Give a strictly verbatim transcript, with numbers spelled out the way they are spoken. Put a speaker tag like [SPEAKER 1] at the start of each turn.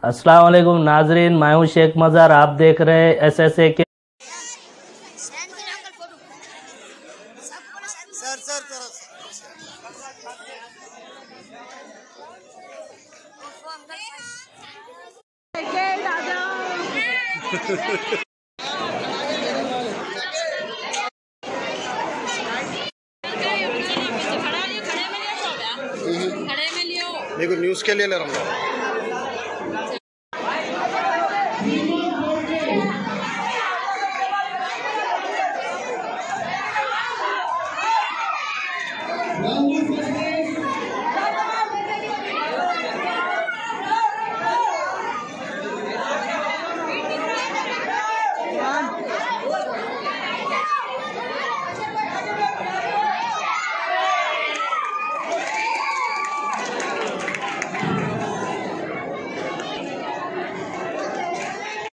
[SPEAKER 1] अस्सलाम वालेकुम नाजरीन, मैं हूं शेख मज़ार। आप देख रहे हैं एस एस ए के।
[SPEAKER 2] देखो न्यूज़ के लिए ले रहा हूँ।